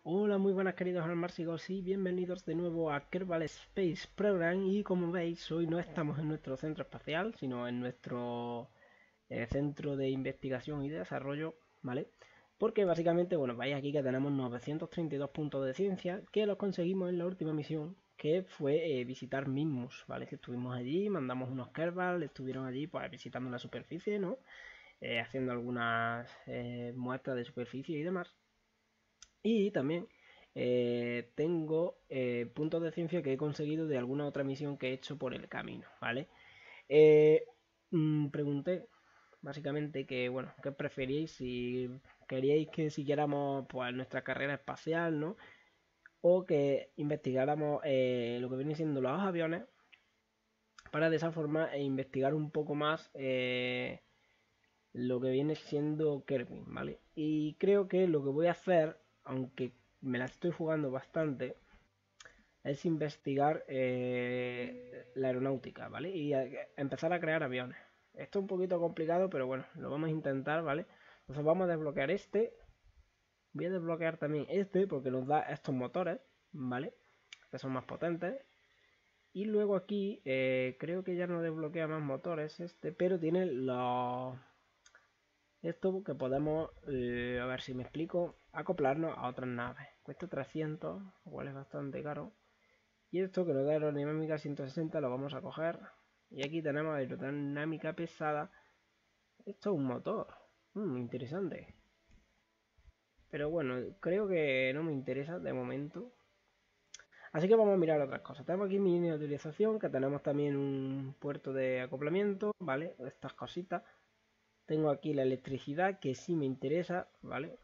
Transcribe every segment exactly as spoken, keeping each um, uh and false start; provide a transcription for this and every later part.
Hola, muy buenas queridos almárcigos y bienvenidos de nuevo a Kerbal Space Program. Y como veis, hoy no estamos en nuestro centro espacial, sino en nuestro eh, centro de investigación y de desarrollo, ¿vale? Porque básicamente, bueno, veis aquí que tenemos novecientos treinta y dos puntos de ciencia que los conseguimos en la última misión, que fue eh, visitar Minmus, ¿vale? Que estuvimos allí, mandamos unos Kerbal, estuvieron allí pues visitando la superficie, ¿no? Eh, haciendo algunas eh, muestras de superficie y demás. Y también eh, tengo eh, puntos de ciencia que he conseguido de alguna otra misión que he hecho por el camino, ¿vale? Eh, mm, pregunté básicamente que, bueno, ¿qué preferíais? Si queríais que siguiéramos pues nuestra carrera espacial, ¿no? O que investigáramos eh, lo que vienen siendo los aviones para de esa forma eh, investigar un poco más eh, lo que viene siendo Kerbin, ¿vale? Y creo que lo que voy a hacer, aunque me la estoy jugando bastante, es investigar eh, la aeronáutica, ¿vale? Y a, a empezar a crear aviones. Esto es un poquito complicado, pero bueno, lo vamos a intentar, ¿vale? Entonces vamos a desbloquear este. Voy a desbloquear también este porque nos da estos motores, ¿vale? Que son más potentes. Y luego aquí eh, creo que ya no desbloquea más motores este, pero tiene los... Esto que podemos, eh, a ver si me explico, acoplarnos a otras naves. Cuesta trescientos, lo cual es bastante caro. Y esto que nos da aerodinámica ciento sesenta lo vamos a coger. Y aquí tenemos aerodinámica pesada. Esto es un motor. Mm, interesante. Pero bueno, creo que no me interesa de momento. Así que vamos a mirar otras cosas. Tenemos aquí mi línea de utilización, que tenemos también un puerto de acoplamiento, ¿vale? Estas cositas. Tengo aquí la electricidad, que sí me interesa, ¿vale?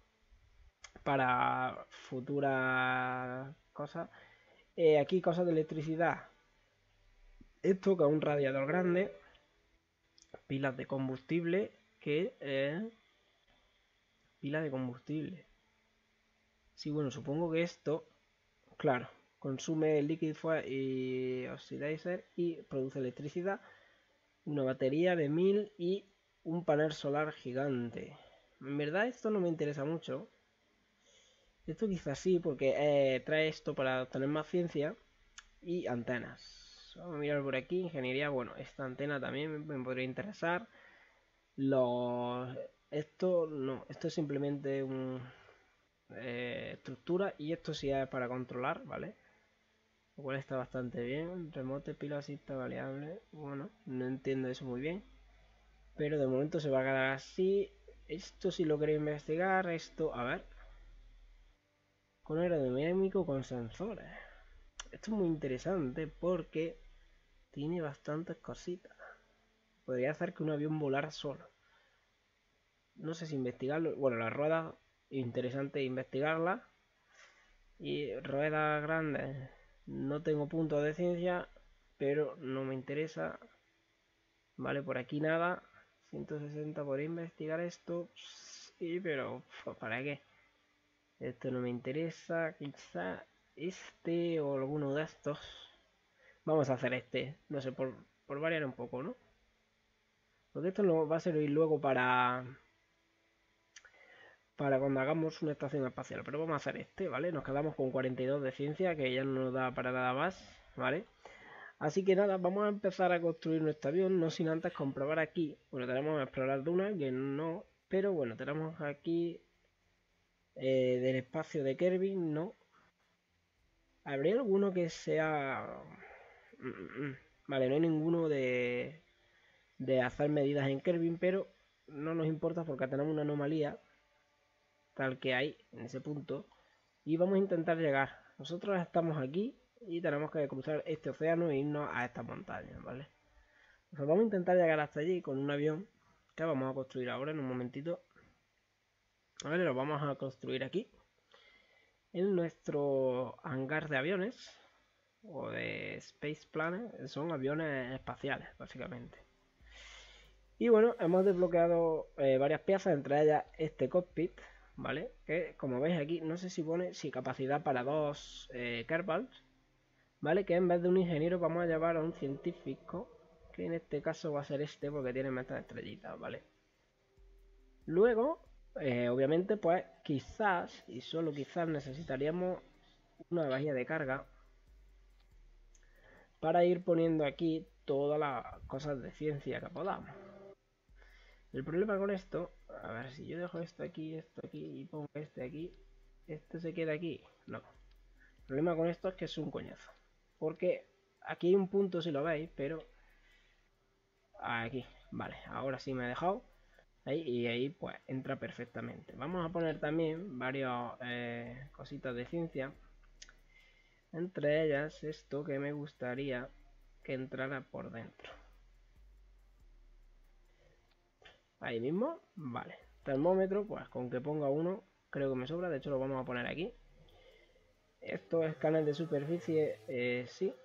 Para futuras cosas. Eh, aquí cosas de electricidad. Esto que es un radiador grande. Pilas de combustible. Que eh, pila de combustible. Sí, bueno, supongo que esto, claro, consume liquid fuel y oxidizer y produce electricidad. Una batería de mil y un panel solar gigante. En verdad esto no me interesa mucho. Esto quizás sí, porque eh, trae esto para obtener más ciencia y antenas. Vamos a mirar por aquí, ingeniería. Bueno, esta antena también me podría interesar. Los... Esto no, esto es simplemente un eh, estructura y esto sí es para controlar, ¿vale? Lo cual está bastante bien. Remote pila asista variable. Bueno, no entiendo eso muy bien. Pero de momento se va a quedar así. Esto si lo queréis investigar, esto, a ver. Con aerodinámico con sensores. Esto es muy interesante porque tiene bastantes cositas. Podría hacer que un avión volara solo. No sé si investigarlo. Bueno, las ruedas, interesante investigarlas. Y ruedas grandes, no tengo puntos de ciencia, pero no me interesa. Vale, por aquí nada. ciento sesenta por investigar esto. Sí, pero ¿para qué? Esto no me interesa. Quizá este o alguno de estos. Vamos a hacer este. No sé, por, por variar un poco, ¿no? Porque esto nos va a servir luego para... Para cuando hagamos una estación espacial. Pero vamos a hacer este, ¿vale? Nos quedamos con cuarenta y dos de ciencia, que ya no nos da para nada más, ¿vale? Así que nada, vamos a empezar a construir nuestro avión, no sin antes comprobar aquí. Bueno, tenemos que explorar Duna, que no... Pero bueno, tenemos aquí eh, del espacio de Kerbin, ¿no? ¿Habría alguno que sea... Vale, no hay ninguno de, de hacer medidas en Kerbin, pero no nos importa porque tenemos una anomalía tal que hay en ese punto y vamos a intentar llegar. Nosotros estamos aquí y tenemos que cruzar este océano e irnos a esta montaña, ¿vale? Pues vamos a intentar llegar hasta allí con un avión que vamos a construir ahora en un momentito. A ver, lo vamos a construir aquí en nuestro hangar de aviones o de Space Planet. Son aviones espaciales, básicamente. Y bueno, hemos desbloqueado eh, varias piezas, entre ellas este cockpit, ¿vale? Que como veis aquí, no sé si pone si capacidad para dos eh, Kerbals, ¿vale? Que en vez de un ingeniero vamos a llevar a un científico, que en este caso va a ser este porque tiene metas estrellitas, ¿vale? Luego eh, obviamente pues quizás, y solo quizás, necesitaríamos una bahía de carga para ir poniendo aquí todas las cosas de ciencia que podamos. El problema con esto, a ver, si yo dejo esto aquí, esto aquí y pongo este aquí, este se queda aquí. No. El problema con esto es que es un coñazo. Porque aquí hay un punto, si lo veis, pero aquí, vale, ahora sí me ha dejado. Ahí, y ahí pues entra perfectamente. Vamos a poner también varias eh, cositas de ciencia. Entre ellas esto que me gustaría que entrara por dentro. Ahí mismo, vale. Termómetro, pues con que ponga uno, creo que me sobra. De hecho lo vamos a poner aquí. Esto es canal de superficie, eh, sí.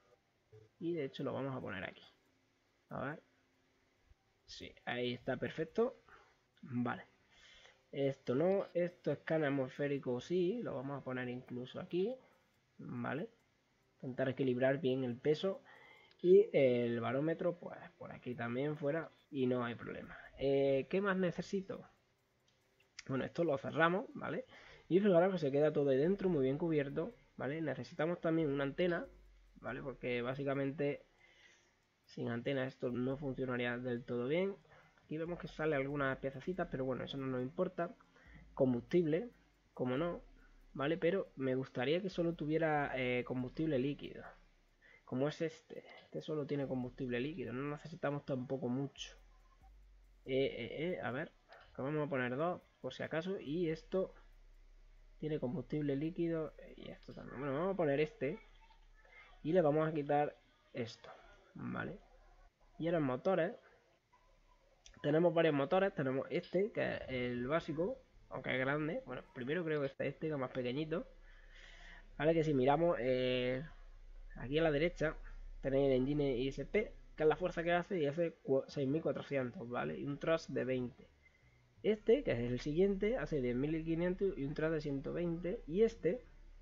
Y de hecho lo vamos a poner aquí. A ver. Sí, ahí está perfecto. Vale. Esto no, esto es canal atmosférico, sí. Lo vamos a poner incluso aquí. Vale. Intentar equilibrar bien el peso. Y el barómetro, pues por aquí también fuera. Y no hay problema. Eh, ¿Qué más necesito? Bueno, esto lo cerramos, ¿vale? Y fijaros que se queda todo ahí dentro, muy bien cubierto, ¿vale? Necesitamos también una antena, ¿vale? Porque básicamente sin antena esto no funcionaría del todo bien. Aquí vemos que sale algunas piececitas, pero bueno, eso no nos importa. Combustible, como no, ¿vale? Pero me gustaría que solo tuviera eh, combustible líquido. Como es este, este solo tiene combustible líquido, no necesitamos tampoco mucho. Eh, eh, eh, a ver, que vamos a poner dos por si acaso. Y esto tiene combustible líquido y esto también. Bueno, vamos a poner este y le vamos a quitar esto, ¿vale? Y ahora en motores tenemos varios motores. Tenemos este, que es el básico, aunque es grande. Bueno, primero creo que está este, que es más pequeñito. Vale, que si miramos eh, aquí a la derecha tenéis el engine I S P, que es la fuerza que hace, y hace seis mil cuatrocientos, ¿vale? Y un thrust de veinte. Este, que es el siguiente, hace diez mil quinientos y un thrust de ciento veinte. Y este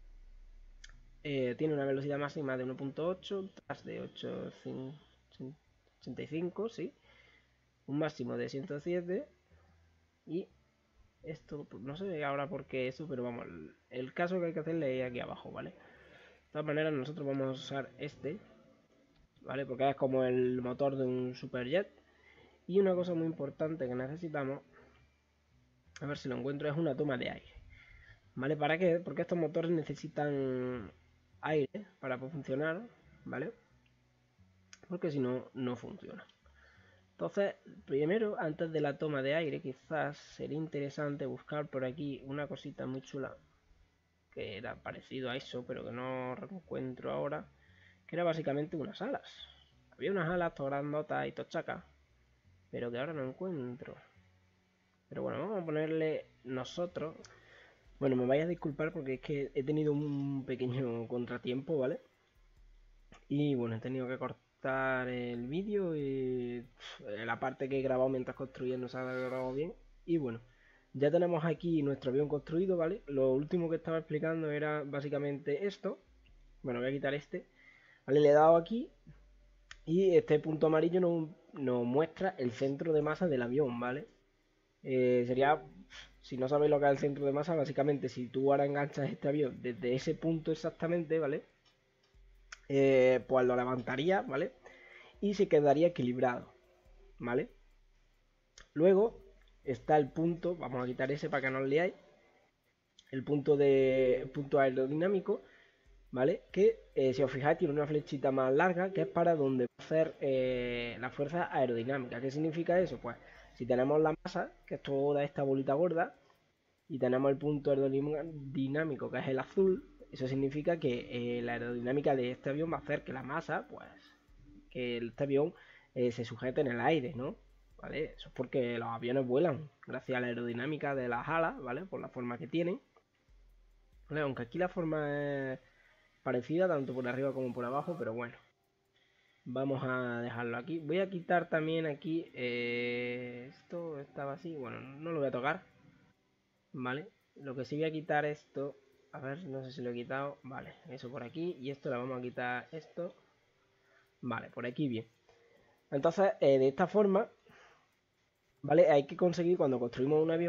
eh, tiene una velocidad máxima de uno punto ocho, un thrust de ochocientos ochenta y cinco, sí. Un máximo de ciento siete. Y esto, pues, no sé ahora por qué eso, pero vamos, el, el caso que hay que hacerle es aquí abajo, ¿vale? De todas maneras, nosotros vamos a usar este, ¿vale? Porque es como el motor de un superjet. Y una cosa muy importante que necesitamos, a ver si lo encuentro, es una toma de aire, ¿vale? ¿Para qué? Porque estos motores necesitan aire para poder funcionar, ¿vale? Porque si no, no funciona. Entonces, primero, antes de la toma de aire, quizás sería interesante buscar por aquí una cosita muy chula que era parecido a eso, pero que no encuentro ahora, que era básicamente unas alas. Había unas alas grandotas y tochacas, pero que ahora no encuentro. Pero bueno, vamos a ponerle nosotros. Bueno, me vais a disculpar porque es que he tenido un pequeño contratiempo, ¿vale? Y bueno, he tenido que cortar el vídeo y la parte que he grabado mientras construía no se ha grabado bien. Y bueno, ya tenemos aquí nuestro avión construido, ¿vale? Lo último que estaba explicando era básicamente esto. Bueno, voy a quitar este. Vale, le he dado aquí y este punto amarillo nos, nos muestra el centro de masa del avión, ¿vale? Eh, sería, si no sabéis lo que es el centro de masa, básicamente si tú ahora enganchas este avión desde ese punto exactamente, ¿vale? Eh, pues lo levantaría, ¿vale? Y se quedaría equilibrado, ¿vale? Luego está el punto, vamos a quitar ese para que no os liáis, el punto de punto aerodinámico, ¿vale? Que eh, si os fijáis tiene una flechita más larga que es para donde va a hacer eh, la fuerza aerodinámica. ¿Qué significa eso? Pues si tenemos la masa, que es toda esta bolita gorda, y tenemos el punto aerodinámico que es el azul, eso significa que eh, la aerodinámica de este avión va a hacer que la masa, pues, que este avión eh, se sujete en el aire, ¿no? ¿Vale? Eso es porque los aviones vuelan gracias a la aerodinámica de las alas, ¿vale? Por la forma que tienen. ¿Vale? Aunque aquí la forma es parecida tanto por arriba como por abajo, pero bueno. Vamos a dejarlo aquí. Voy a quitar también aquí eh, esto estaba así, bueno, no lo voy a tocar, ¿vale? Lo que sí voy a quitar esto, a ver, no sé si lo he quitado, vale, eso por aquí, y esto le vamos a quitar esto, vale, por aquí bien. Entonces, eh, de esta forma, ¿vale? Hay que conseguir cuando construimos un avión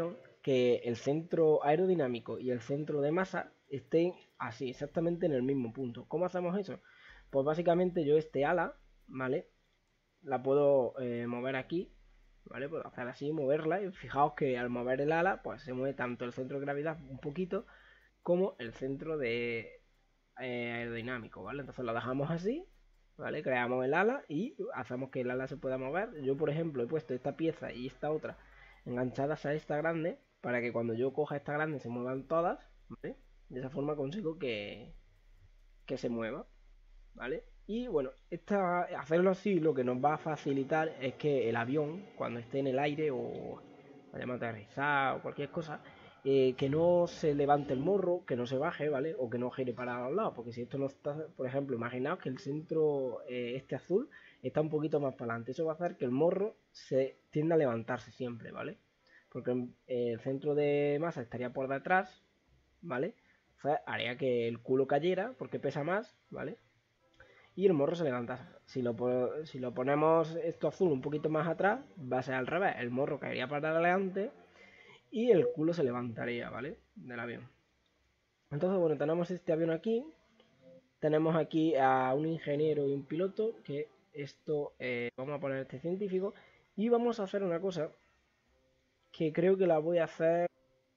que el centro aerodinámico y el centro de masa estén así, exactamente en el mismo punto. ¿Cómo hacemos eso? Pues básicamente yo este ala, ¿vale? La puedo eh, mover aquí, ¿vale? Puedo hacer así, moverla, y fijaos que al mover el ala, pues se mueve tanto el centro de gravedad un poquito, como el centro de eh, aerodinámico, ¿vale? Entonces lo dejamos así, ¿vale? Creamos el ala y hacemos que el ala se pueda mover. Yo, por ejemplo, he puesto esta pieza y esta otra enganchadas a esta grande, para que cuando yo coja esta grande se muevan todas, ¿vale? De esa forma consigo que, que se mueva, ¿vale? Y bueno, esta, hacerlo así lo que nos va a facilitar es que el avión, cuando esté en el aire o vayamos a aterrizar o cualquier cosa, eh, que no se levante el morro, que no se baje, ¿vale? O que no gire para los lados, porque si esto no está, por ejemplo, imaginaos que el centro, eh, este azul, está un poquito más para adelante. Eso va a hacer que el morro se tienda a levantarse siempre, ¿vale? Porque eh, el centro de masa estaría por detrás, ¿vale? O sea, haría que el culo cayera porque pesa más, ¿vale? Y el morro se levanta. Si lo, si lo ponemos esto azul un poquito más atrás, va a ser al revés. El morro caería para adelante y el culo se levantaría, ¿vale? Del avión. Entonces, bueno, tenemos este avión aquí. Tenemos aquí a un ingeniero y un piloto, que esto, eh, vamos a poner este científico. Y vamos a hacer una cosa, que creo que la voy a hacer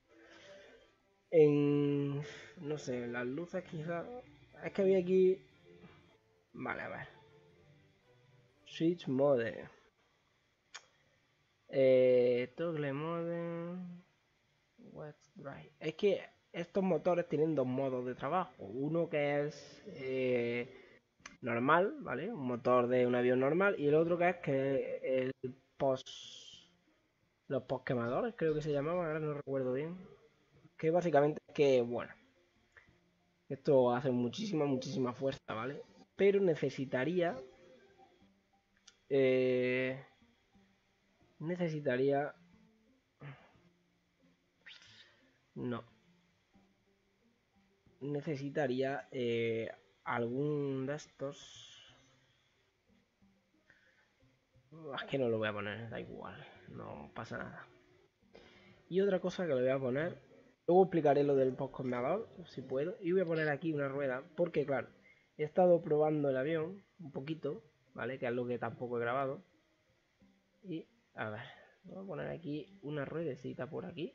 en, no sé, las luces quizás. Es que había aquí... Vale, a ver. Switch mode. Eh, toggle mode. Wet dry. Es que estos motores tienen dos modos de trabajo. Uno que es eh, normal, ¿vale? Un motor de un avión normal. Y el otro que es que el post... Los post quemadores, creo que se llamaban, ahora no recuerdo bien. Que básicamente es que, bueno, esto hace muchísima, muchísima fuerza, ¿vale? Pero necesitaría... Eh, necesitaría... No. Necesitaría eh, algún de estos... Es que no lo voy a poner, da igual, no pasa nada. Y otra cosa que le voy a poner... Luego explicaré lo del postcondensador, si puedo. Y voy a poner aquí una rueda, porque claro, he estado probando el avión un poquito, ¿vale? Que es lo que tampoco he grabado. Y, a ver, voy a poner aquí una ruedecita por aquí.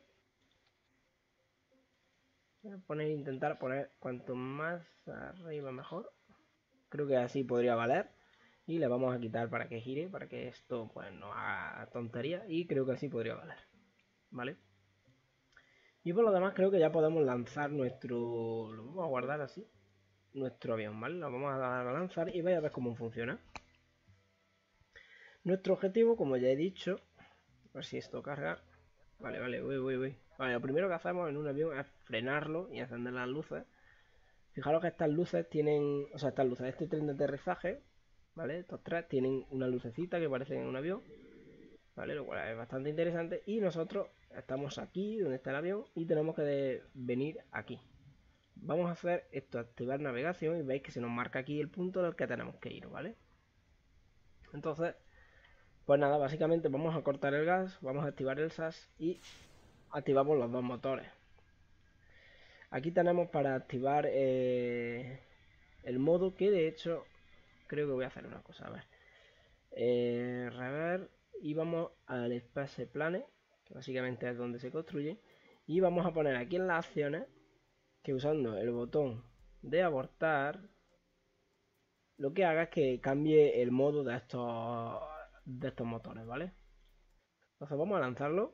Voy a poner, intentar poner cuanto más arriba mejor. Creo que así podría valer. Y le vamos a quitar para que gire, para que esto pues no haga tontería. Y creo que así podría valer, ¿vale? Y por lo demás creo que ya podemos lanzar nuestro... Lo vamos a guardar así. Nuestro avión, ¿vale? Lo vamos a dar a lanzar y vais a ver cómo funciona. Nuestro objetivo, como ya he dicho... A ver si esto carga. Vale, vale, uy, uy, uy. Vale, lo primero que hacemos en un avión es frenarlo y encender las luces. Fijaros que estas luces tienen... O sea, estas luces, este tren de aterrizaje, ¿vale? Estos tres tienen una lucecita que parece en un avión, ¿vale? Lo cual es bastante interesante. Y nosotros estamos aquí, donde está el avión, y tenemos que de venir aquí. Vamos a hacer esto, activar navegación, y veis que se nos marca aquí el punto al que tenemos que ir, ¿vale? Entonces, pues nada, básicamente vamos a cortar el gas, vamos a activar el S A S y activamos los dos motores. Aquí tenemos para activar eh, el modo, que de hecho creo que voy a hacer una cosa, a ver. Eh, rever, y vamos al Space Plane, que básicamente es donde se construye, y vamos a poner aquí en las acciones que usando el botón de abortar lo que haga es que cambie el modo de estos de estos motores, ¿vale? Entonces vamos a lanzarlo.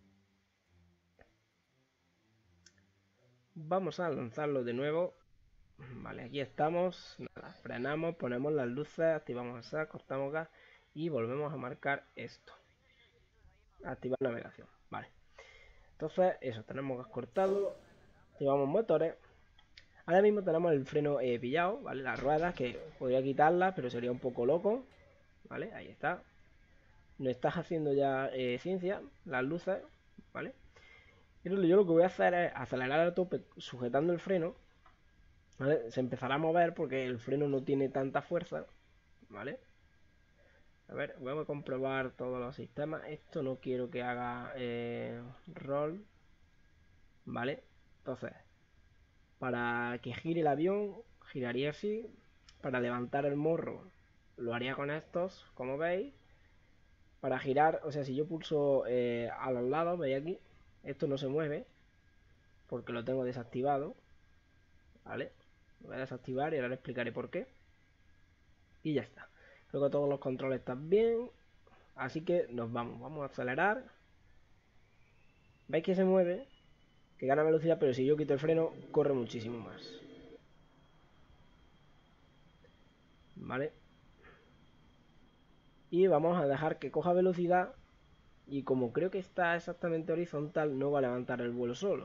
Vamos a lanzarlo de nuevo. Vale, aquí estamos. Nada, frenamos, ponemos las luces, activamos el S A S, cortamos gas y volvemos a marcar esto. Activar navegación. Vale. Entonces, eso, tenemos gas cortado. Activamos motores. Ahora mismo tenemos el freno eh, pillado, ¿vale? Las ruedas, que podría quitarlas, pero sería un poco loco. ¿Vale? Ahí está. No estás haciendo ya eh, ciencia, las luces, ¿vale? Pero yo lo que voy a hacer es acelerar a tope sujetando el freno, ¿vale? Se empezará a mover porque el freno no tiene tanta fuerza, ¿vale? A ver, vamos a comprobar todos los sistemas. Esto no quiero que haga eh, roll. ¿vale? Entonces, para que gire el avión, giraría así. Para levantar el morro, lo haría con estos, como veis. Para girar, o sea, si yo pulso eh, a los lados, veis aquí, esto no se mueve, porque lo tengo desactivado, ¿vale? Lo voy a desactivar y ahora le explicaré por qué. Y ya está. Creo que todos los controles están bien, así que nos vamos. Vamos a acelerar. ¿Veis que se mueve? Que gana velocidad, pero si yo quito el freno, corre muchísimo más. ¿Vale? Y vamos a dejar que coja velocidad. Y como creo que está exactamente horizontal, no va a levantar el vuelo solo.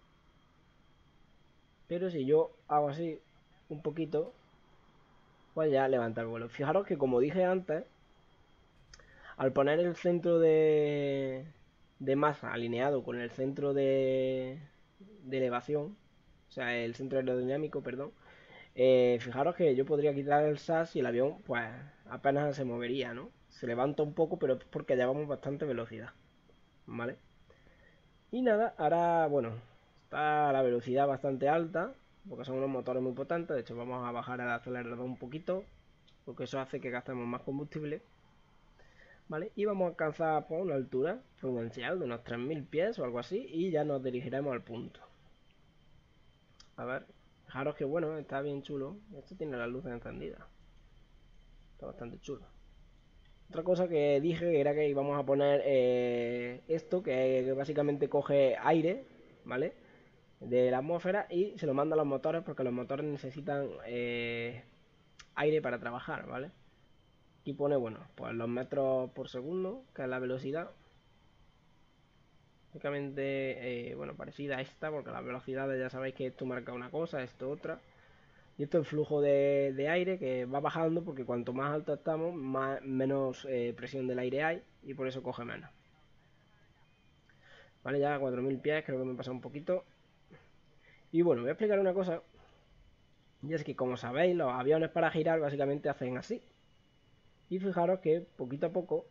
Pero si yo hago así un poquito, pues ya levanta el vuelo. Fijaros que, como dije antes, al poner el centro de, de masa alineado con el centro de, de elevación, o sea, el centro aerodinámico, perdón, eh, fijaros que yo podría quitar el S A S y el avión pues apenas se movería, ¿no? Se levanta un poco, pero es porque llevamos bastante velocidad, ¿vale? Y nada, ahora, bueno, está la velocidad bastante alta, porque son unos motores muy potentes. De hecho, vamos a bajar el acelerador un poquito, porque eso hace que gastemos más combustible, ¿vale? Y vamos a alcanzar pues, una altura prudencial de unos tres mil pies o algo así, y ya nos dirigiremos al punto. A ver, fijaros que bueno, está bien chulo. Esto tiene las luces encendidas. Está bastante chulo. Otra cosa que dije era que íbamos a poner eh, esto, que, que básicamente coge aire, ¿vale? De la atmósfera y se lo manda a los motores, porque los motores necesitan eh, aire para trabajar, ¿vale? Aquí pone, bueno, pues los metros por segundo, que es la velocidad. Básicamente, eh, bueno, parecida a esta, porque las velocidades ya sabéis que esto marca una cosa, esto otra. Y esto es el flujo de, de aire que va bajando, porque cuanto más alto estamos, más, menos eh, presión del aire hay, y por eso coge menos. Vale, ya a cuatro mil pies, creo que me pasa un poquito. Y bueno, voy a explicar una cosa. Y es que, como sabéis, los aviones para girar básicamente hacen así. Y fijaros que poquito a poco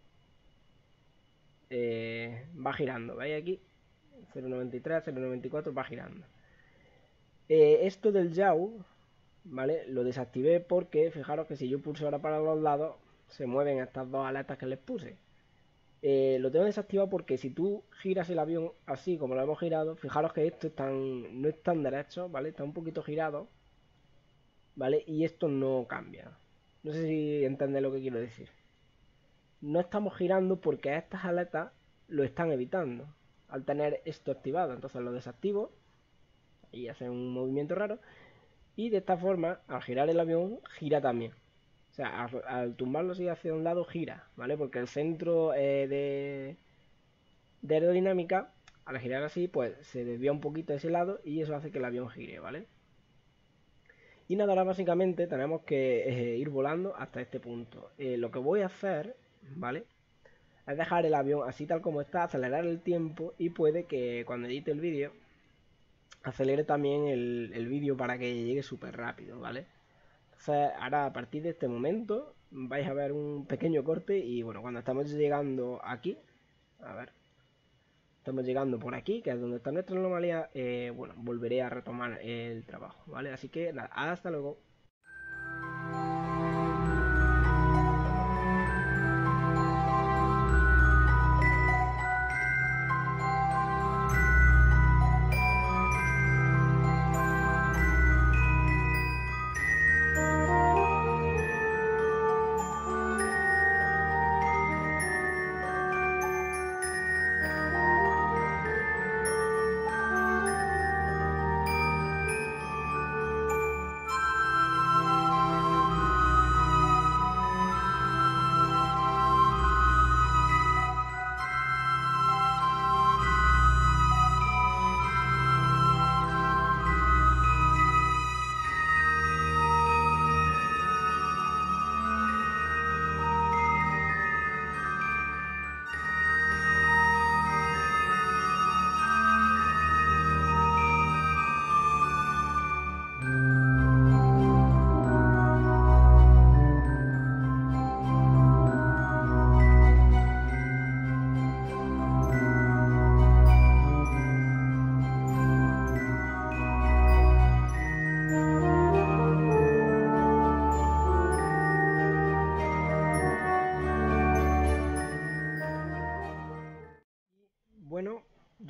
eh, va girando. ¿Veis aquí? cero coma noventa y tres, cero coma noventa y cuatro va girando. Eh, esto del yaw, ¿vale? Lo desactivé porque fijaros que si yo pulso ahora para los lados, se mueven estas dos aletas que les puse. Eh, lo tengo desactivado porque si tú giras el avión así como lo hemos girado, fijaros que esto no es tan derecho, ¿vale? Está un poquito girado, ¿vale? Y esto no cambia. No sé si entendéis lo que quiero decir. No estamos girando porque estas aletas lo están evitando al tener esto activado. Entonces lo desactivo y hace un movimiento raro. Y de esta forma, al girar el avión, gira también. O sea, al, al tumbarlo así hacia un lado, gira, ¿vale? Porque el centro eh, de, de aerodinámica, al girar así, pues se desvía un poquito a ese lado y eso hace que el avión gire, ¿vale? Y nada, ahora básicamente tenemos que eh, ir volando hasta este punto. Eh, lo que voy a hacer, ¿vale? Es dejar el avión así tal como está, acelerar el tiempo y puede que cuando edite el vídeo acelere también el, el vídeo para que llegue súper rápido, ¿vale? Entonces ahora a partir de este momento vais a ver un pequeño corte y bueno, cuando estamos llegando aquí, a ver, estamos llegando por aquí, que es donde está nuestra anomalía, eh, bueno, volveré a retomar el trabajo, ¿vale? Así que nada, hasta luego.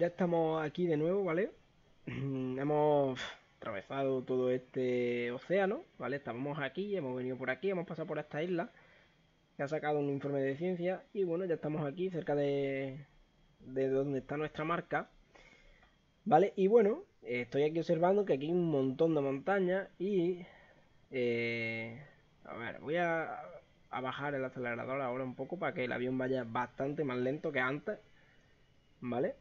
ya estamos aquí de nuevo, ¿vale? Hemos atravesado todo este océano, ¿vale? Estábamos aquí, hemos venido por aquí, hemos pasado por esta isla, que ha sacado un informe de ciencia, y bueno, ya estamos aquí, cerca de, de donde está nuestra marca, ¿vale? Y bueno, eh, estoy aquí observando que aquí hay un montón de montañas y... eh, a ver, voy a, a bajar el acelerador ahora un poco para que el avión vaya bastante más lento que antes, ¿vale?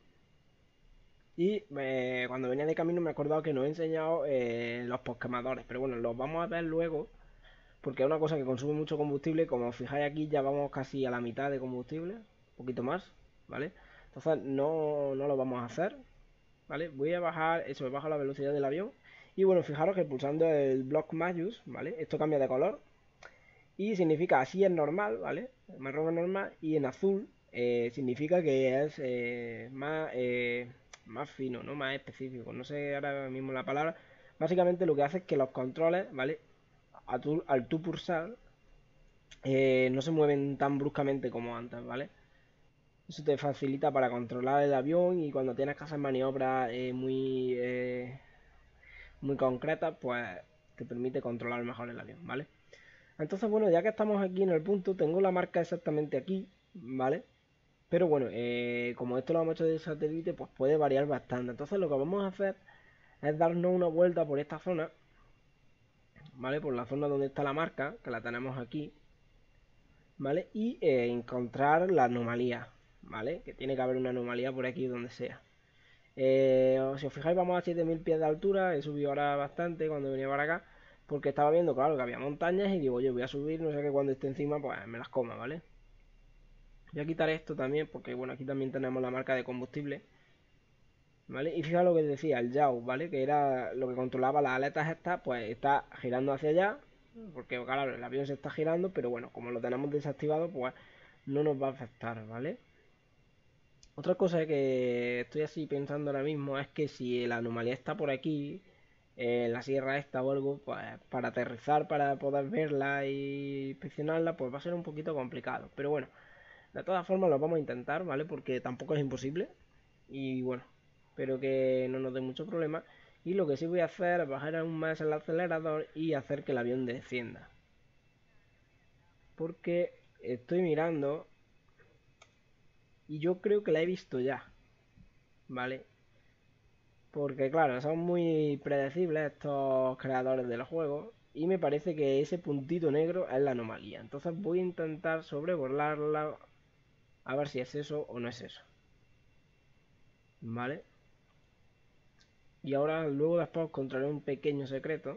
Y eh, cuando venía de camino me he acordado que no he enseñado eh, los posquemadores, pero bueno, los vamos a ver luego, porque es una cosa que consume mucho combustible. Como os fijáis aquí ya vamos casi a la mitad de combustible, un poquito más, ¿vale? Entonces no, no lo vamos a hacer, ¿vale? Voy a bajar, eso, bajo la velocidad del avión. Y bueno, fijaros que pulsando el block Majus, ¿vale? Esto cambia de color y significa así es normal, ¿vale? Marrón es normal, y en azul eh, significa que es eh, más... Eh, más fino, ¿no? Más específico. No sé ahora mismo la palabra. Básicamente lo que hace es que los controles, ¿vale? A tu, al tú pulsar, eh, no se mueven tan bruscamente como antes, ¿vale? Eso te facilita para controlar el avión, y cuando tienes que hacer maniobras eh, muy, eh, muy concretas, pues te permite controlar mejor el avión, ¿vale? Entonces, bueno, ya que estamos aquí en el punto, tengo la marca exactamente aquí, ¿vale? Pero bueno, eh, como esto lo hemos hecho de satélite, pues puede variar bastante. Entonces lo que vamos a hacer es darnos una vuelta por esta zona, ¿vale? Por la zona donde está la marca, que la tenemos aquí, ¿vale? Y eh, encontrar la anomalía, ¿vale? Que tiene que haber una anomalía por aquí donde sea. Eh, si os fijáis, vamos a siete mil pies de altura. He subido ahora bastante cuando venía para acá, porque estaba viendo, claro, que había montañas, y digo, oye, voy a subir, no sé, que cuando esté encima, pues me las coma, ¿vale? Voy a quitar esto también, porque bueno, aquí también tenemos la marca de combustible, ¿vale? Y fijaos lo que decía, el yaw, ¿vale? Que era lo que controlaba las aletas estas, pues está girando hacia allá, porque claro, el avión se está girando, pero bueno, como lo tenemos desactivado, pues no nos va a afectar, ¿vale? Otra cosa que estoy así pensando ahora mismo es que si la anomalía está por aquí, en eh, la sierra esta o algo, pues para aterrizar, para poder verla y inspeccionarla, pues va a ser un poquito complicado. Pero bueno, de todas formas lo vamos a intentar, ¿vale? Porque tampoco es imposible. Y bueno, espero que no nos dé mucho problema. Y lo que sí voy a hacer es bajar aún más el acelerador y hacer que el avión descienda. Porque estoy mirando y yo creo que la he visto ya, ¿vale? Porque claro, son muy predecibles estos creadores del juego, y me parece que ese puntito negro es la anomalía. Entonces voy a intentar sobrevolarla a ver si es eso o no es eso, ¿vale? Y ahora luego después encontraré un pequeño secreto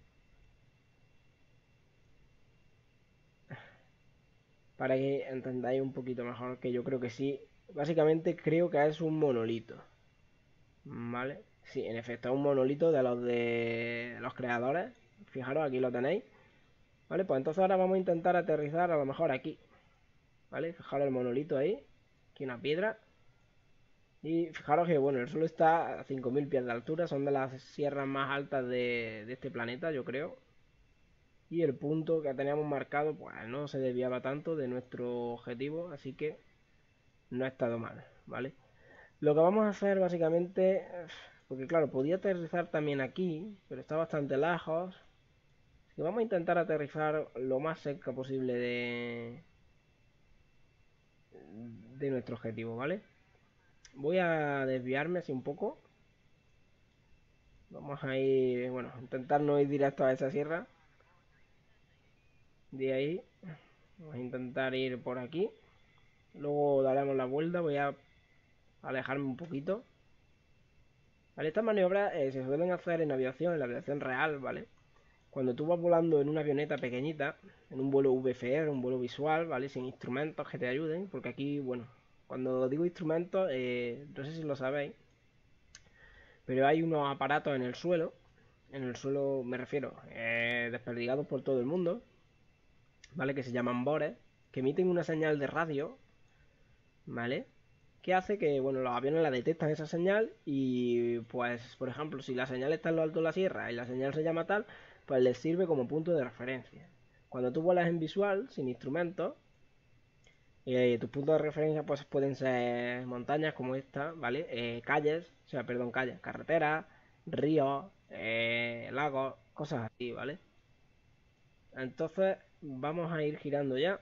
para que entendáis un poquito mejor, que yo creo que sí. Básicamente creo que es un monolito, ¿vale? Sí, en efecto es un monolito de los de los creadores. Fijaros, aquí lo tenéis, ¿vale? Pues entonces ahora vamos a intentar aterrizar a lo mejor aquí, ¿vale? Fijaros el monolito ahí, aquí una piedra. Y fijaros que bueno, el suelo está a cinco mil pies de altura, son de las sierras más altas de, de este planeta, yo creo. Y el punto que teníamos marcado, pues no se desviaba tanto de nuestro objetivo, así que no ha estado mal, ¿vale? Lo que vamos a hacer básicamente, porque claro, podía aterrizar también aquí, pero está bastante lejos. Así que vamos a intentar aterrizar lo más cerca posible de, de nuestro objetivo, ¿vale? Voy a desviarme así un poco. Vamos a ir, bueno, intentar no ir directo a esa sierra. De ahí, vamos a intentar ir por aquí. Luego daremos la vuelta, voy a alejarme un poquito. Vale, estas maniobras eh, se suelen hacer en aviación, en la aviación real, ¿vale? Cuando tú vas volando en una avioneta pequeñita, en un vuelo V F R, un vuelo visual, ¿vale? Sin instrumentos que te ayuden, porque aquí, bueno, cuando digo instrumentos, eh, no sé si lo sabéis, pero hay unos aparatos en el suelo, en el suelo me refiero, eh, desperdigados por todo el mundo, ¿vale? Que se llaman bores, que emiten una señal de radio, ¿vale? Que hace que, bueno, los aviones la detectan esa señal, y pues, por ejemplo, si la señal está en lo alto de la sierra y la señal se llama tal, pues les sirve como punto de referencia. Cuando tú vuelas en visual, sin instrumentos, Eh, tus puntos de referencia pues pueden ser montañas como esta, ¿vale? Eh, calles, o sea, perdón, calles, carreteras, ríos, eh, lagos, cosas así, ¿vale? Entonces vamos a ir girando ya.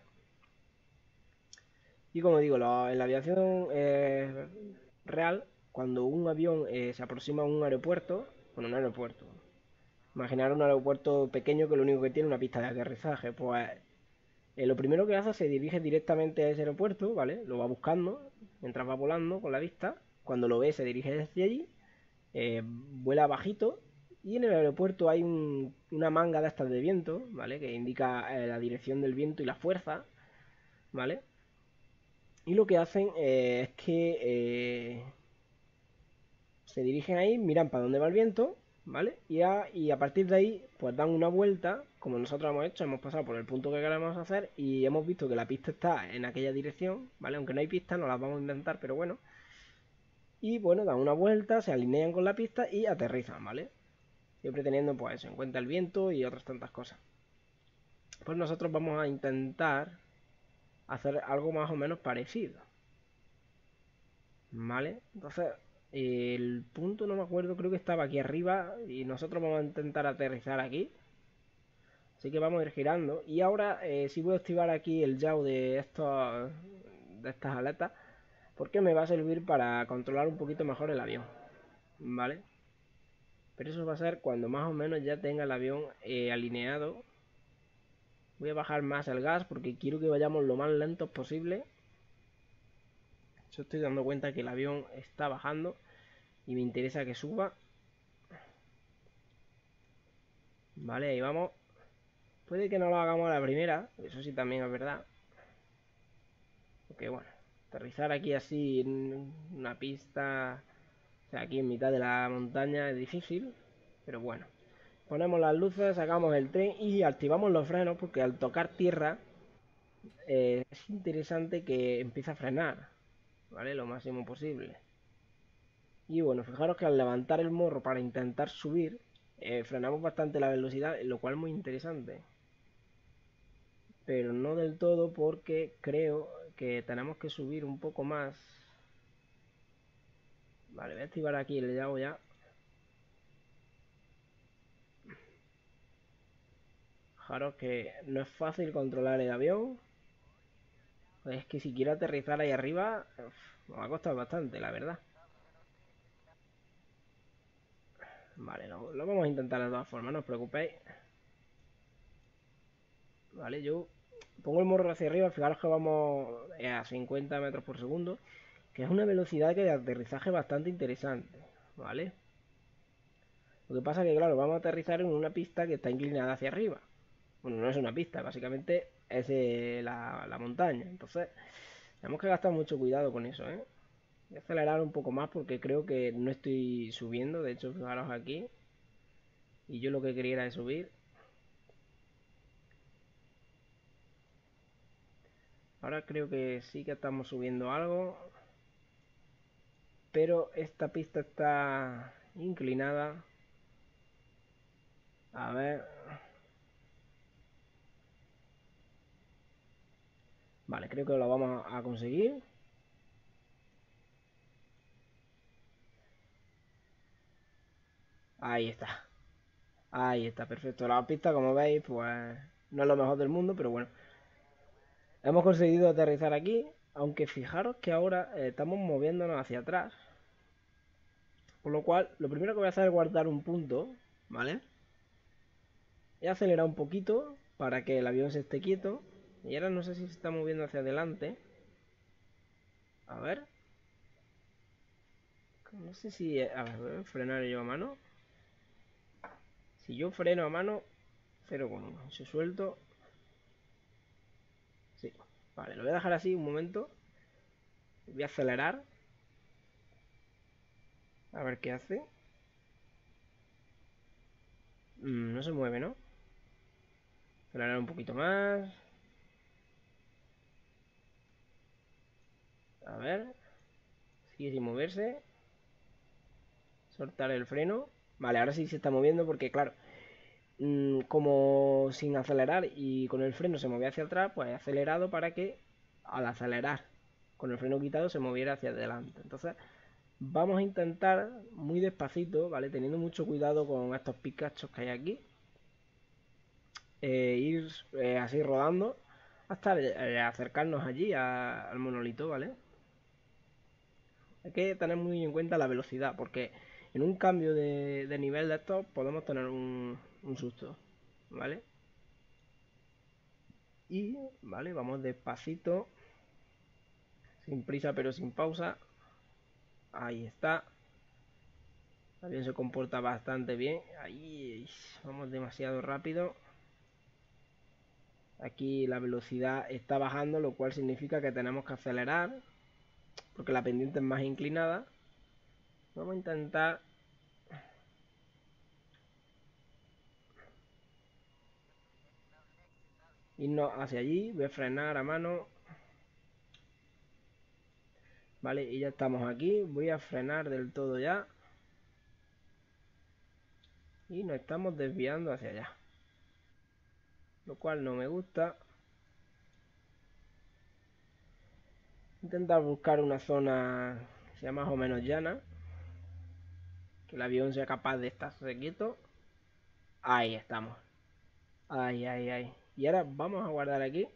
Y como digo, lo- en la aviación eh, real, cuando un avión eh, se aproxima a un aeropuerto, bueno, un aeropuerto, imaginar un aeropuerto pequeño que lo único que tiene es una pista de aterrizaje, pues eh, lo primero que hace se dirige directamente a ese aeropuerto, ¿vale? Lo va buscando mientras va volando con la vista. Cuando lo ve se dirige hacia allí, eh, vuela bajito y en el aeropuerto hay un- una manga de estas de viento, ¿vale? Que indica eh, la dirección del viento y la fuerza, ¿vale? Y lo que hacen eh, es que eh, se dirigen ahí, miran para dónde va el viento, ¿vale? Y a, y a partir de ahí, pues dan una vuelta, como nosotros hemos hecho, hemos pasado por el punto que queremos hacer y hemos visto que la pista está en aquella dirección, ¿vale? Aunque no hay pista, no las vamos a inventar, pero bueno. Y bueno, dan una vuelta, se alinean con la pista y aterrizan, ¿vale? Siempre teniendo pues eso, en cuenta el viento y otras tantas cosas. Pues nosotros vamos a intentar hacer algo más o menos parecido, ¿vale? Entonces, el punto no me acuerdo, creo que estaba aquí arriba y nosotros vamos a intentar aterrizar aquí. Así que vamos a ir girando. Y ahora eh, sí voy a activar aquí el yaw de estos de estas aletas. Porque me va a servir para controlar un poquito mejor el avión. ¿Vale? Pero eso va a ser cuando más o menos ya tenga el avión eh, alineado. Voy a bajar más el gas porque quiero que vayamos lo más lentos posible. Yo estoy dando cuenta que el avión está bajando y me interesa que suba. Vale, ahí vamos. Puede que no lo hagamos a la primera, eso sí también es verdad. Porque bueno, aterrizar aquí así en una pista, o sea, aquí en mitad de la montaña es difícil, pero bueno. Ponemos las luces, sacamos el tren y activamos los frenos porque al tocar tierra eh, es interesante que empiece a frenar, ¿vale? Lo máximo posible. Y bueno, fijaros que al levantar el morro para intentar subir, eh, frenamos bastante la velocidad, lo cual es muy interesante. Pero no del todo porque creo que tenemos que subir un poco más. Vale, voy a activar aquí el yago ya. Fijaros que no es fácil controlar el avión. Es que si quiero aterrizar ahí arriba, uf, me va a costar bastante, la verdad. Vale, lo, lo vamos a intentar de todas formas, no os preocupéis. Vale, yo pongo el morro hacia arriba, fijaros que vamos a cincuenta metros por segundo, que es una velocidad que de aterrizaje bastante interesante, ¿vale? Lo que pasa que, claro, vamos a aterrizar en una pista que está inclinada hacia arriba. Bueno, no es una pista, básicamente es eh, la, la montaña. Entonces, tenemos que gastar mucho cuidado con eso, ¿eh? Voy a acelerar un poco más porque creo que no estoy subiendo. De hecho, fijaros aquí. Y yo lo que quería era subir. Ahora creo que sí que estamos subiendo algo. Pero esta pista está inclinada. A ver. Vale, creo que lo vamos a conseguir. Ahí está. Ahí está, perfecto. La pista, como veis, pues no es lo mejor del mundo, pero bueno. Hemos conseguido aterrizar aquí, aunque fijaros que ahora eh, estamos moviéndonos hacia atrás. Por lo cual, lo primero que voy a hacer es guardar un punto, ¿vale? He acelerado un poquito para que el avión se esté quieto. Y ahora no sé si se está moviendo hacia adelante. A ver. No sé si... A ver, voy a frenar yo a mano. Si yo freno a mano, cero coma uno. Si suelto... Sí. Vale, lo voy a dejar así un momento. Voy a acelerar. A ver qué hace. Mm, no se mueve, ¿no? Acelerar un poquito más. A ver. Sigue sin moverse. Soltar el freno. Vale, ahora sí se está moviendo porque, claro, mmm, como sin acelerar y con el freno se movía hacia atrás, pues he acelerado para que al acelerar con el freno quitado se moviera hacia adelante. Entonces vamos a intentar muy despacito, ¿vale? Teniendo mucho cuidado con estos picachos que hay aquí. Eh, ir eh, así rodando hasta eh, acercarnos allí a, al monolito, ¿vale? Hay que tener muy en cuenta la velocidad, porque en un cambio de, de nivel de estos podemos tener un, un susto, ¿vale? Y, ¿vale? Vamos despacito, sin prisa pero sin pausa. Ahí está. El avión se comporta bastante bien. Ahí vamos demasiado rápido. Aquí la velocidad está bajando, lo cual significa que tenemos que acelerar, porque la pendiente es más inclinada. Vamos a intentar irnos hacia allí. Voy a frenar a mano. Vale, y ya estamos aquí. Voy a frenar del todo ya. Y nos estamos desviando hacia allá, lo cual no me gusta. Intentar buscar una zona que sea más o menos llana, que el avión sea capaz de estarse quieto. Ahí estamos. Ahí, ahí, ahí. Y ahora vamos a guardar aquí.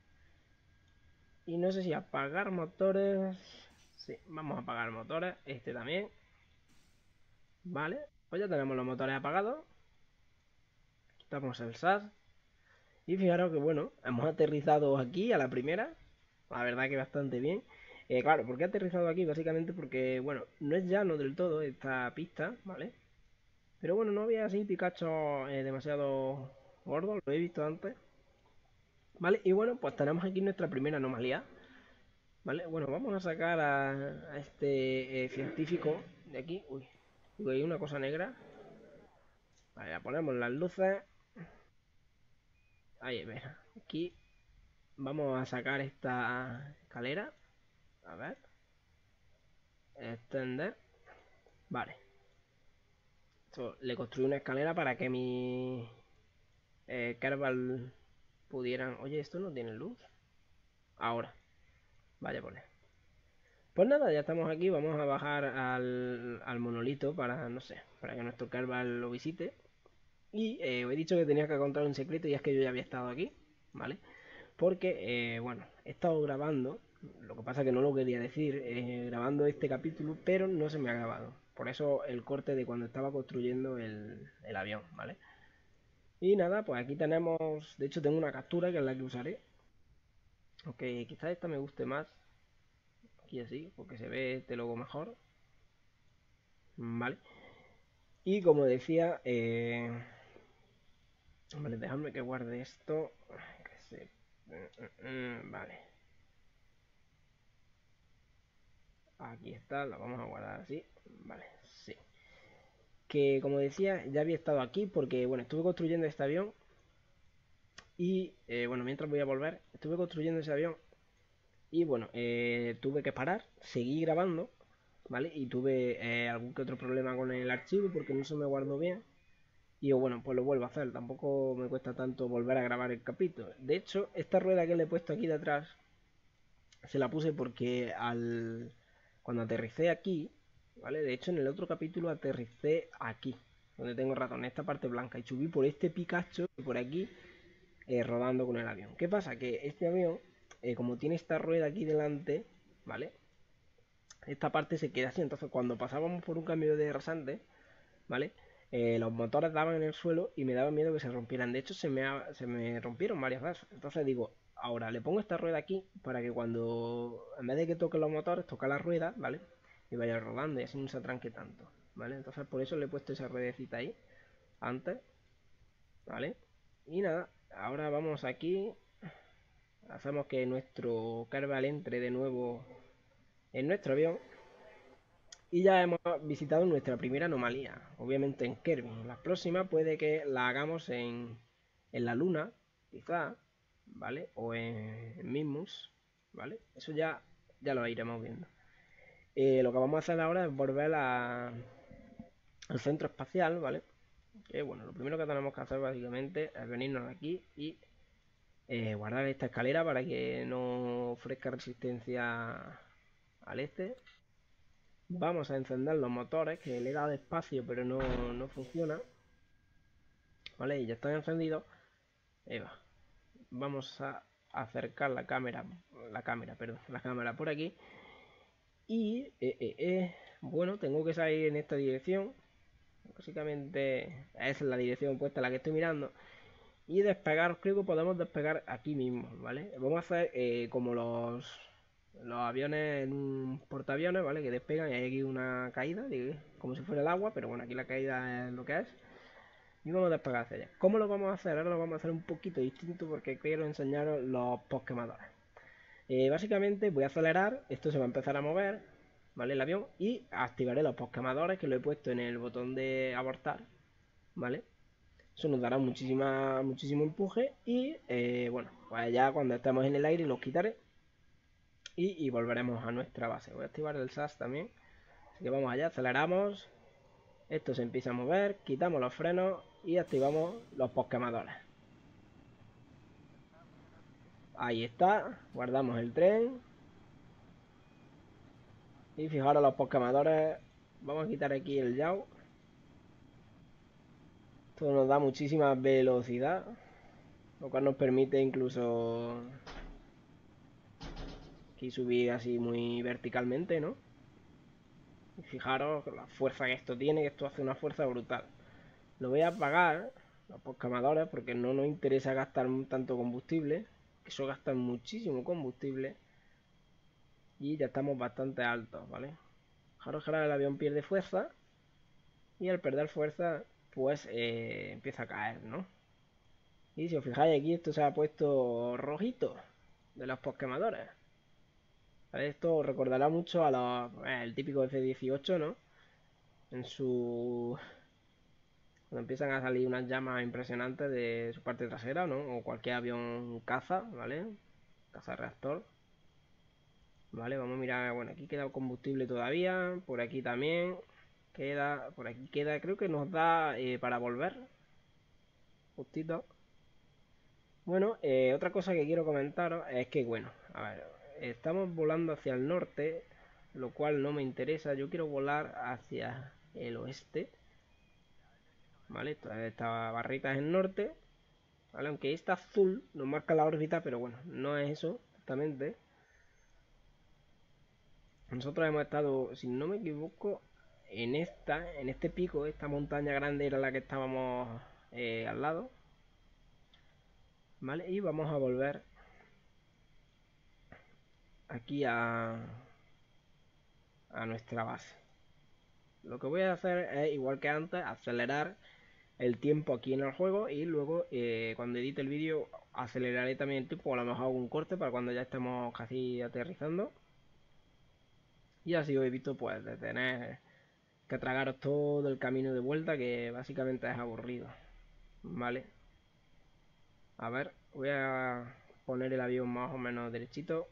Y no sé si apagar motores. Sí, vamos a apagar motores. Este también. Vale, pues ya tenemos los motores apagados. Quitamos el S A S. Y fijaros que bueno, hemos aterrizado aquí a la primera. La verdad que bastante bien. Eh, claro, ¿por qué he aterrizado aquí? Básicamente porque, bueno, no es llano del todo esta pista, ¿vale? Pero bueno, no había así Pikachu eh, demasiado gordo, lo he visto antes. ¿Vale? Y bueno, pues tenemos aquí nuestra primera anomalía. ¿Vale? Bueno, vamos a sacar a, a este eh, científico de aquí. Uy, digo, hay una cosa negra. Vale, ya ponemos las luces. Ahí, ver. Aquí vamos a sacar esta escalera. A ver. Extender. Vale. Esto, le construí una escalera para que mi eh, Kerbal pudieran... Oye, ¿esto no tiene luz? Ahora. Vaya por él. Pues nada, ya estamos aquí. Vamos a bajar al, al monolito para, no sé, para que nuestro Kerbal lo visite. Y eh, os he dicho que tenía que contar un secreto y es que yo ya había estado aquí, ¿vale? Porque, eh, bueno, he estado grabando, lo que pasa que no lo quería decir, eh, grabando este capítulo, pero no se me ha grabado. Por eso el corte de cuando estaba construyendo el, el avión, ¿vale? Y nada, pues aquí tenemos, de hecho tengo una captura que es la que usaré. Aunque quizás esta me guste más, aquí así, porque se ve este logo mejor. Vale. Y como decía, eh... vale, dejadme que guarde esto. Que se... Vale. Aquí está, lo vamos a guardar así. Vale, sí. Que como decía, ya había estado aquí porque, bueno, estuve construyendo este avión. Y, eh, bueno, mientras voy a volver, estuve construyendo ese avión. Y, bueno, eh, tuve que parar, seguí grabando, ¿vale? Y tuve eh, algún que otro problema con el archivo porque no se me guardó bien. Y bueno, pues lo vuelvo a hacer. Tampoco me cuesta tanto volver a grabar el capítulo. De hecho, esta rueda que le he puesto aquí detrás, se la puse porque al cuando aterricé aquí, ¿vale? De hecho, en el otro capítulo aterricé aquí, donde tengo ratón, esta parte blanca. Y subí por este Picacho y por aquí eh, rodando con el avión. ¿Qué pasa? Que este avión, eh, como tiene esta rueda aquí delante, ¿vale? Esta parte se queda así. Entonces, cuando pasábamos por un cambio de rasante, ¿vale? Eh, los motores daban en el suelo y me daba miedo que se rompieran. De hecho, se me, ha, se me rompieron varias veces. Entonces digo, ahora le pongo esta rueda aquí para que cuando, en vez de que toque los motores, toca la rueda, ¿vale? Y vaya rodando y así no se atranque tanto, ¿vale? Entonces por eso le he puesto esa ruedecita ahí, antes, ¿vale? Y nada, ahora vamos aquí, hacemos que nuestro Kerbal entre de nuevo en nuestro avión. Y ya hemos visitado nuestra primera anomalía, obviamente en Kirby. La próxima puede que la hagamos en, en la Luna, quizá, ¿vale? O en, en Mismus, ¿vale? Eso ya, ya lo iremos viendo. Eh, lo que vamos a hacer ahora es volver a, al centro espacial, ¿vale? Que bueno, lo primero que tenemos que hacer básicamente es venirnos aquí y eh, guardar esta escalera para que no ofrezca resistencia al este. Vamos a encender los motores, que le he dado espacio pero no, no funciona. Vale, y ya están encendidos. Ahí va. Vamos a acercar la cámara, la cámara, perdón, la cámara por aquí. Y, eh, eh, eh, bueno, tengo que salir en esta dirección. Básicamente es la dirección opuesta a la que estoy mirando. Y despegar, creo que podemos despegar aquí mismo, ¿vale? Vamos a hacer eh, como los, los aviones en un portaaviones, ¿vale? Que despegan y hay aquí una caída, como si fuera el agua, pero bueno, aquí la caída es lo que es. Y vamos a despegar hacia allá. ¿Cómo lo vamos a hacer? Ahora lo vamos a hacer un poquito distinto porque quiero enseñaros los postquemadores. Eh, básicamente voy a acelerar, esto se va a empezar a mover, ¿vale? El avión, y activaré los postquemadores que lo he puesto en el botón de abortar, ¿vale? Eso nos dará muchísima, muchísimo empuje y eh, bueno, pues ya cuando estemos en el aire los quitaré y, y volveremos a nuestra base. Voy a activar el S A S también, así que vamos allá, aceleramos, esto se empieza a mover, quitamos los frenos y activamos los postquemadores. Ahí está, guardamos el tren y fijaros los postquemadores. Vamos a quitar aquí el yaw. Esto nos da muchísima velocidad, lo cual nos permite incluso aquí subir así muy verticalmente, ¿no? Y fijaros la fuerza que esto tiene, que esto hace una fuerza brutal. Lo voy a apagar, los postquemadores, porque no nos interesa gastar tanto combustible, que eso gasta muchísimo combustible. Y ya estamos bastante altos, ¿vale? Fijaros que ahora el avión pierde fuerza, y al perder fuerza, pues eh, empieza a caer, ¿no? Y si os fijáis aquí, esto se ha puesto rojito de los postquemadores. ¿Vale? Esto recordará mucho a los, eh, el típico F dieciocho, ¿no? En su... Cuando empiezan a salir unas llamas impresionantes de su parte trasera, ¿no? O cualquier avión caza, ¿vale? Caza reactor. Vale, vamos a mirar, bueno, aquí queda combustible todavía, por aquí también queda, por aquí queda, creo que nos da eh, para volver, justito. Bueno, eh, otra cosa que quiero comentaros es que, bueno, a ver, estamos volando hacia el norte, lo cual no me interesa, yo quiero volar hacia el oeste. Vale, esta barrita es el norte, ¿vale? Aunque esta azul nos marca la órbita, pero bueno, no es eso exactamente. Nosotros hemos estado, si no me equivoco, en esta, en este pico, esta montaña grande era la que estábamos eh, al lado. Vale, y vamos a volver aquí a, a nuestra base. Lo que voy a hacer es, igual que antes, acelerar el tiempo aquí en el juego y luego eh, cuando edite el vídeo aceleraré también el tiempo, o a lo mejor hago un corte para cuando ya estemos casi aterrizando. Y así os evito pues de tener que tragaros todo el camino de vuelta, que básicamente es aburrido. Vale. A ver, voy a poner el avión más o menos derechito.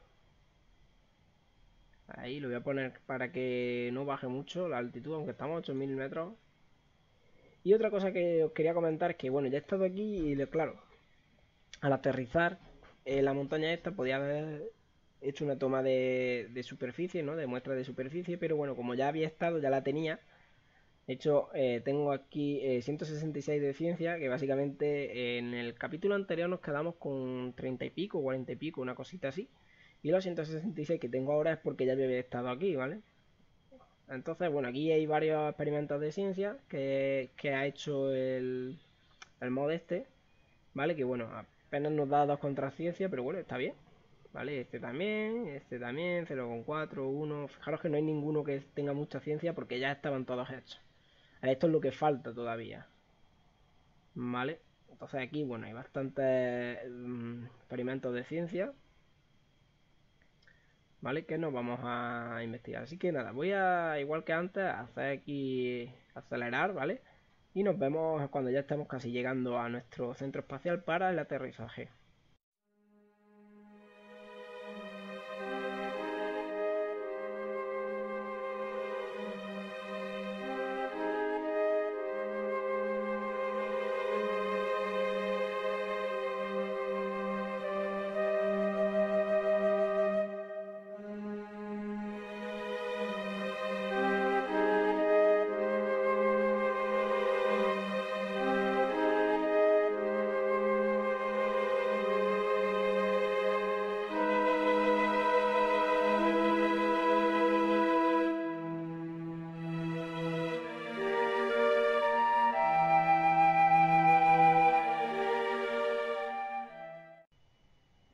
Ahí lo voy a poner para que no baje mucho la altitud, aunque estamos a ocho mil metros. Y otra cosa que os quería comentar es que, bueno, ya he estado aquí y, claro, al aterrizar en la montaña esta podía haber hecho una toma de, de superficie, ¿no? De muestra de superficie, pero bueno, como ya había estado, ya la tenía. De hecho, eh, tengo aquí eh, ciento sesenta y seis de ciencia, que básicamente eh, en el capítulo anterior nos quedamos con treinta y pico, cuarenta y pico, una cosita así. Y los ciento sesenta y seis que tengo ahora es porque ya había estado aquí, ¿vale? Entonces, bueno, aquí hay varios experimentos de ciencia que, que ha hecho el, el mod este, ¿vale? Que bueno, apenas nos da dos contra ciencia, pero bueno, está bien. ¿Vale? Este también, este también, cero coma cuatro, uno. Fijaros que no hay ninguno que tenga mucha ciencia porque ya estaban todos hechos. Esto es lo que falta todavía. ¿Vale? Entonces aquí, bueno, hay bastantes um, experimentos de ciencia. ¿Vale? Que nos vamos a investigar. Así que nada, voy a, igual que antes, hacer aquí acelerar, ¿vale? Y nos vemos cuando ya estemos casi llegando a nuestro centro espacial para el aterrizaje.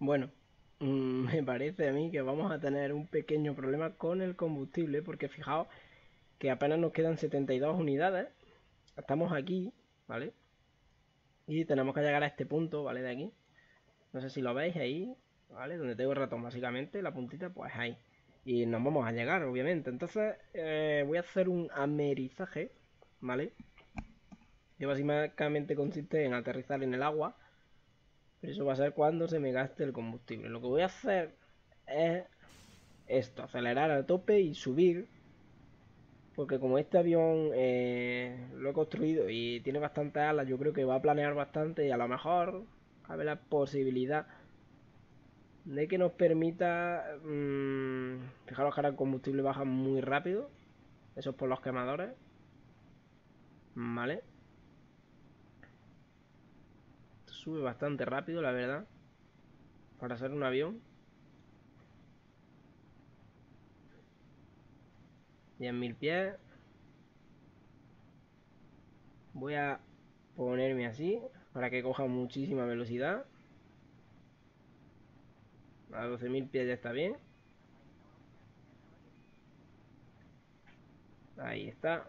Bueno, mm, me parece a mí que vamos a tener un pequeño problema con el combustible, porque fijaos que apenas nos quedan setenta y dos unidades. Estamos aquí, ¿vale? Y tenemos que llegar a este punto, ¿vale? De aquí. No sé si lo veis ahí, ¿vale? Donde tengo el ratón, básicamente, la puntita, pues ahí. Y nos vamos a llegar, obviamente. Entonces, eh, voy a hacer un amerizaje, ¿vale? Que básicamente consiste en aterrizar en el agua. Pero eso va a ser cuando se me gaste el combustible. Lo que voy a hacer es esto, acelerar a tope y subir. Porque como este avión eh, lo he construido y tiene bastantes alas, yo creo que va a planear bastante y a lo mejor cabe la posibilidad de que nos permita... Mmm, fijaros que ahora el combustible baja muy rápido. Eso es por los quemadores. Vale. Sube bastante rápido, la verdad. Para ser un avión. diez mil pies. Voy a ponerme así para que coja muchísima velocidad. A doce mil pies ya está bien. Ahí está.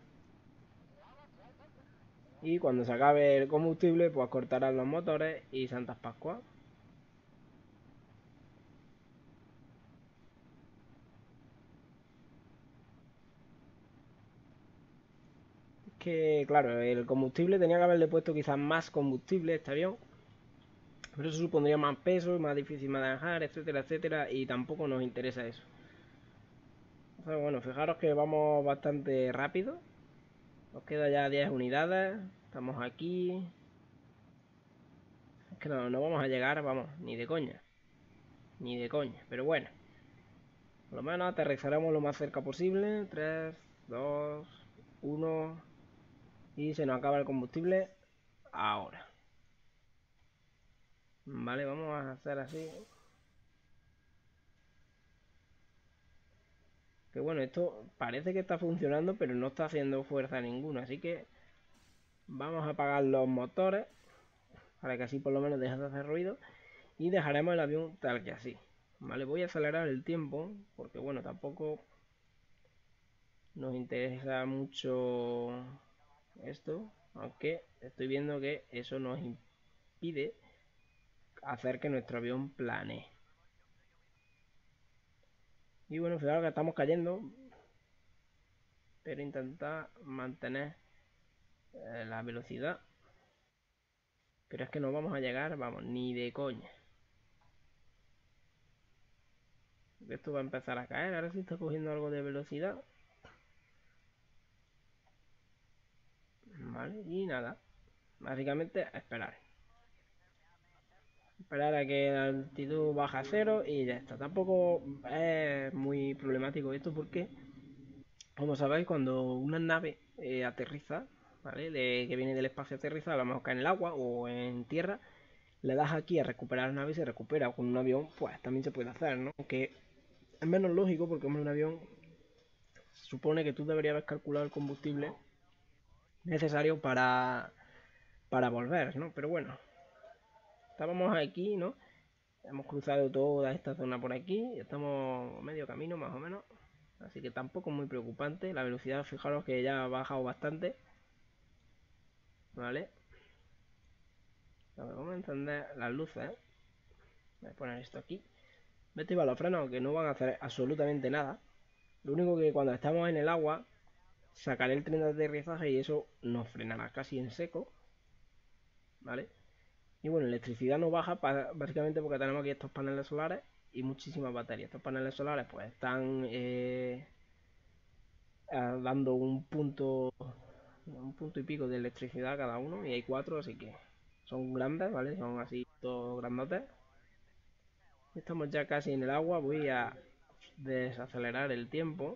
Y cuando se acabe el combustible, pues cortarán los motores y Santas Pascuas. Que claro, el combustible tenía que haberle puesto quizás más combustible a este avión. Pero eso supondría más peso, más difícil manejar, etcétera, etcétera. Y tampoco nos interesa eso. Entonces, bueno, fijaros que vamos bastante rápido. Nos queda ya diez unidades. Estamos aquí. Es que no, no vamos a llegar, vamos, ni de coña. Ni de coña, pero bueno. Por lo menos aterrizaremos lo más cerca posible. tres, dos, uno. Y se nos acaba el combustible ahora. Vale, vamos a hacer así. Que bueno, esto parece que está funcionando, pero no está haciendo fuerza ninguna. Así que vamos a apagar los motores para que así por lo menos deje de hacer ruido. Y dejaremos el avión tal que así. Vale, voy a acelerar el tiempo porque bueno, tampoco nos interesa mucho esto. Aunque estoy viendo que eso nos impide hacer que nuestro avión planee. Y bueno, fijaros que estamos cayendo. Pero intentar mantener eh, la velocidad. Pero es que no vamos a llegar, vamos, ni de coña. Esto va a empezar a caer, ahora sí está cogiendo algo de velocidad. Vale, y nada. Básicamente a esperar. Esperar a que la altitud baja a cero y ya está. Tampoco es muy problemático esto porque, como sabéis, cuando una nave eh, aterriza, ¿vale? De, que viene del espacio aterriza, a lo mejor cae en el agua o en tierra, le das aquí a recuperar la nave y se recupera. Con un avión, pues también se puede hacer, ¿no? Aunque es menos lógico porque, hombre, un avión se supone que tú deberías haber calculado el combustible necesario para, para volver, ¿no? Pero bueno, estábamos aquí, ¿no? Hemos cruzado toda esta zona por aquí, estamos a medio camino más o menos, así que tampoco es muy preocupante. La velocidad, fijaros que ya ha bajado bastante, ¿vale? Vamos a encender las luces, ¿eh? Voy a poner esto aquí. Vete a los frenos que no van a hacer absolutamente nada. Lo único que cuando estamos en el agua sacaré el tren de aterrizaje y eso nos frenará casi en seco, ¿vale? Y bueno, electricidad no baja básicamente porque tenemos aquí estos paneles solares y muchísimas baterías. Estos paneles solares pues están eh, dando un punto, un punto y pico de electricidad cada uno y hay cuatro, así que son grandes, ¿vale? Son así todos grandotes. Estamos ya casi en el agua, voy a desacelerar el tiempo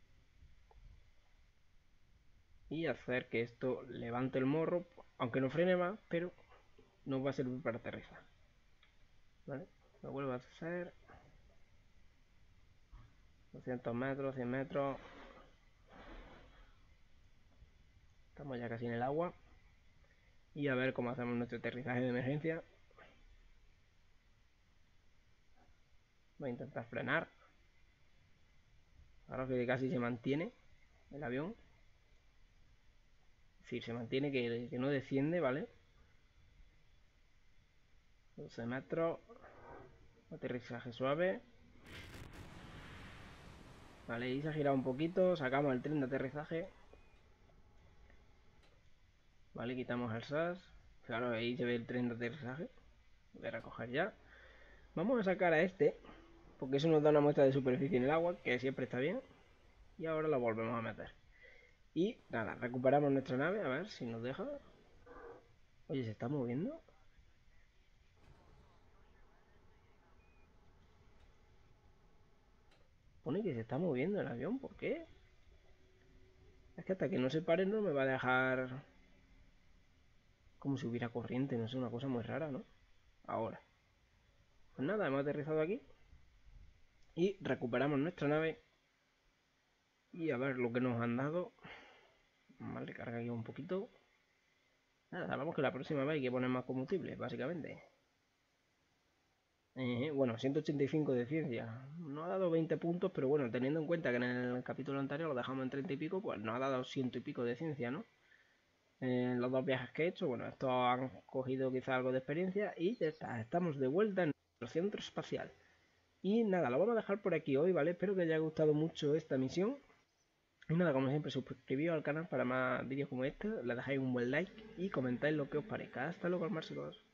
y hacer que esto levante el morro, aunque no frene más, pero nos va a servir para aterrizar. ¿Vale? Lo vuelvo a hacer. doscientos metros, cien metros. Estamos ya casi en el agua. Y a ver cómo hacemos nuestro aterrizaje de emergencia. Voy a intentar frenar. Ahora que casi se mantiene el avión. Es decir, se mantiene, que, que no desciende, ¿vale? doce metros. Aterrizaje suave. Vale, y se ha girado un poquito. Sacamos el tren de aterrizaje. Vale, quitamos el S A S. Claro, ahí se ve el tren de aterrizaje. Voy a recoger ya. Vamos a sacar a este, porque eso nos da una muestra de superficie en el agua, que siempre está bien. Y ahora lo volvemos a meter. Y nada, recuperamos nuestra nave, a ver si nos deja. Oye, ¿se está moviendo? Pone que se está moviendo el avión, ¿por qué? Es que hasta que no se pare no me va a dejar... Como si hubiera corriente, no sé, una cosa muy rara, ¿no? Ahora. Pues nada, hemos aterrizado aquí. Y recuperamos nuestra nave. Y a ver lo que nos han dado. Vale, carga aquí un poquito. Nada, vamos que la próxima vez hay que poner más combustible, básicamente. Eh, bueno, ciento ochenta y cinco de ciencia. No ha dado veinte puntos, pero bueno, teniendo en cuenta que en el capítulo anterior lo dejamos en treinta y pico, pues nos ha dado ciento y pico de ciencia, ¿no? En los dos viajes que he hecho, bueno, estos han cogido quizá algo de experiencia y ya está, estamos de vuelta en nuestro centro espacial. Y nada, lo vamos a dejar por aquí hoy, ¿vale? Espero que os haya gustado mucho esta misión. Y nada, como siempre, suscribíos al canal para más vídeos como este, le dejáis un buen like y comentáis lo que os parezca. Hasta luego, Marcos.